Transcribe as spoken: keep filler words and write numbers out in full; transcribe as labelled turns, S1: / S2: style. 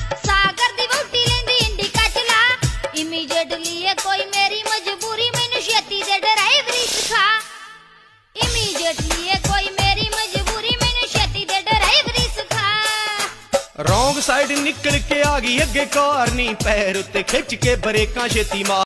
S1: सागर दी वोटी लेंदी इंडिका चला इमीडिएटली ये कोई मेरी मजबूरी मैनू छेती दे ड्राइवरी सिखा इमीडिएटली ये कोई मेरी मजबूरी मैनू छेती दे ड्राइवरी सिखा।
S2: रॉन्ग साइड निकल के आ गई अगे कार नी पैर उत्ते खिच के ब्रेकां छेती मार